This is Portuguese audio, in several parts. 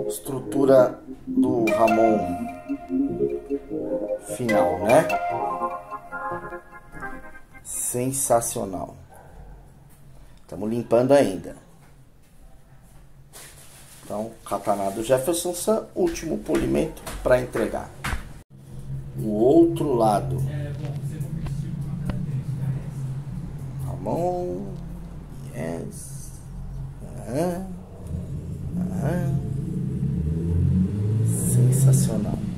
Estrutura do Ramon final, né? Sensacional. Estamos limpando ainda. Então, katana do Jefferson Sun, último polimento para entregar. O outro lado. Ramon. Yes. Sensacional.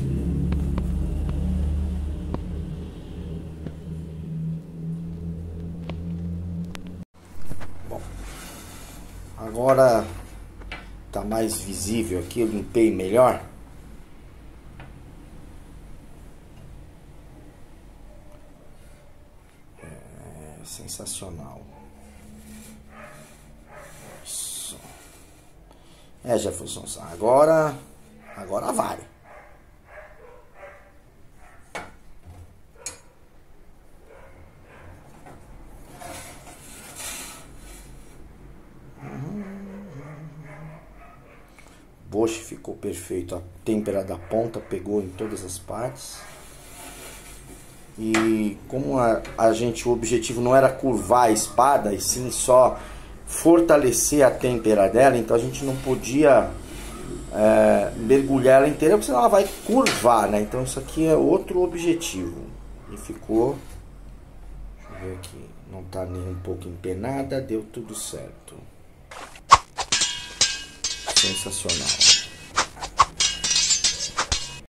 Bom, agora tá mais visível aqui, eu limpei melhor. Sensacional. Isso. Jefferson, agora vai. Boche ficou perfeito, a têmpera da ponta pegou em todas as partes. E como o objetivo não era curvar a espada, e sim só fortalecer a têmpera dela, então a gente não podia mergulhar ela inteira, porque senão ela vai curvar, né? Então isso aqui é outro objetivo. E ficou, deixa eu ver aqui, não tá nem um pouco empenada, deu tudo certo. Sensacional.